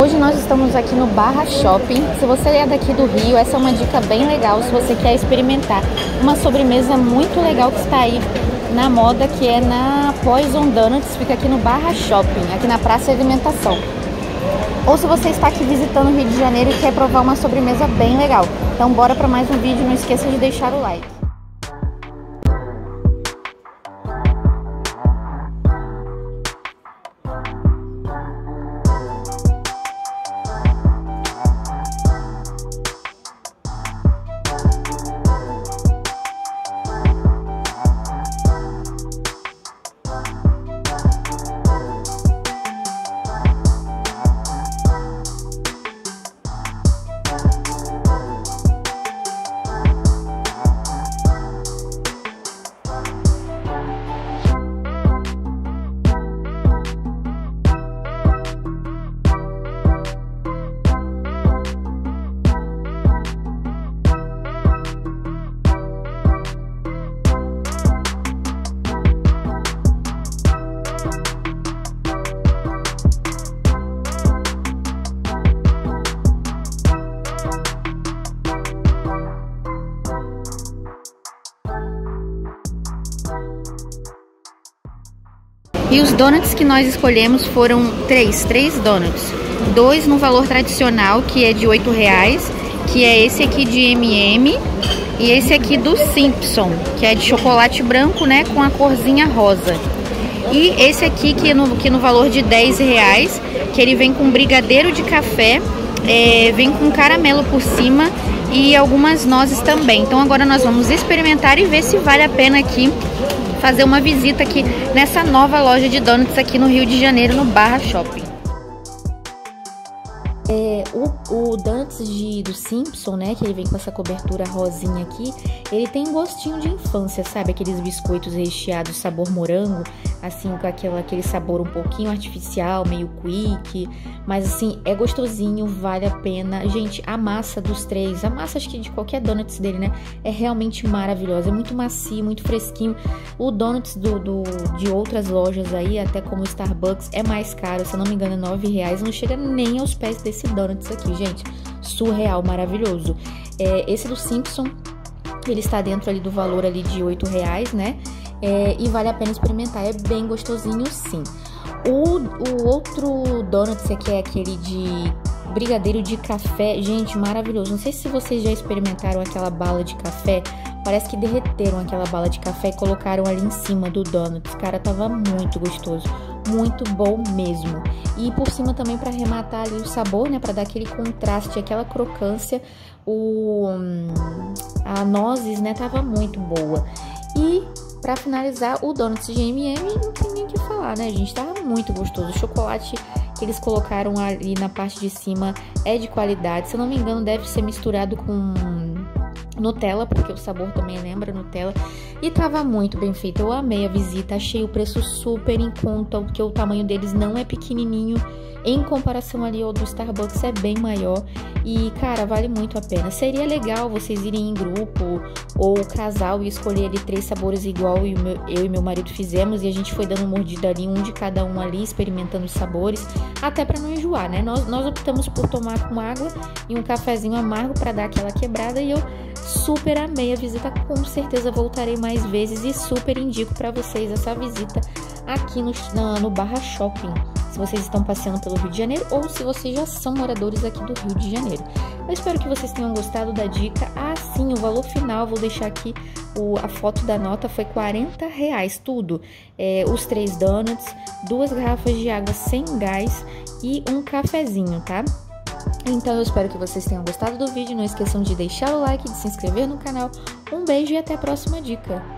Hoje nós estamos aqui no Barra Shopping. Se você é daqui do Rio, essa é uma dica bem legal se você quer experimentar uma sobremesa muito legal que está aí na moda, que é na Poison Donuts, fica aqui no Barra Shopping, aqui na Praça de Alimentação. Ou se você está aqui visitando o Rio de Janeiro e quer provar uma sobremesa bem legal. Então bora para mais um vídeo, não esqueça de deixar o like. E os donuts que nós escolhemos foram três donuts. Dois no valor tradicional, que é de R$8, que é esse aqui de M&M, e esse aqui do Simpson, que é de chocolate branco, né, com a corzinha rosa. E esse aqui que no valor de R$10, que ele vem com brigadeiro de café, vem com caramelo por cima e algumas nozes também. Então agora nós vamos experimentar e ver se vale a pena aqui fazer uma visita aqui nessa nova loja de donuts aqui no Rio de Janeiro, no Barra Shopping. O donuts do Simpson, né, que ele vem com essa cobertura rosinha aqui, ele tem um gostinho de infância, sabe? Aqueles biscoitos recheados sabor morango, assim, com aquele sabor um pouquinho artificial, meio quick, mas assim, é gostosinho, vale a pena. Gente, a massa dos três, a massa acho que de qualquer donuts dele, né, é realmente maravilhosa, é muito macio, muito fresquinho. O donuts de outras lojas aí, até como o Starbucks, é mais caro, se eu não me engano é R$9, não chega nem aos pés desse donuts aqui, gente, surreal, maravilhoso. Esse do Simpson, ele está dentro ali do valor ali de R$8, né? E vale a pena experimentar, é bem gostosinho sim. O outro donut aqui é aquele de brigadeiro de café, gente, maravilhoso. Não sei se vocês já experimentaram aquela bala de café, parece que derreteram aquela bala de café e colocaram ali em cima do donut. Cara, tava muito gostoso, muito bom mesmo. E por cima também, para arrematar ali o sabor, né, para dar aquele contraste, aquela crocância, a nozes, né, tava muito boa. E para finalizar, o donuts de M&M, não tem nem o que falar, né, gente, tava muito gostoso. O chocolate que eles colocaram ali na parte de cima é de qualidade, se eu não me engano deve ser misturado com Nutella, porque o sabor também lembra Nutella, e tava muito bem feito. Eu amei a visita, achei o preço super em conta, porque o tamanho deles não é pequenininho, em comparação ali ao do Starbucks é bem maior, e cara, vale muito a pena. Seria legal vocês irem em grupo ou casal e escolher ali 3 sabores igual eu e meu marido fizemos, e a gente foi dando mordida ali, um de cada um ali, experimentando os sabores, até para não enjoar, né? Nós optamos por tomar com água e um cafezinho amargo para dar aquela quebrada, e eu super amei a visita, com certeza voltarei mais vezes e super indico para vocês essa visita aqui no Barra Shopping, se vocês estão passeando pelo Rio de Janeiro ou se vocês já são moradores aqui do Rio de Janeiro. Eu espero que vocês tenham gostado da dica. Sim, o valor final, vou deixar aqui a foto da nota, foi R$40 tudo. Os 3 donuts, 2 garrafas de água sem gás e um cafezinho, tá? Então eu espero que vocês tenham gostado do vídeo, não esqueçam de deixar o like, de se inscrever no canal. Um beijo e até a próxima dica!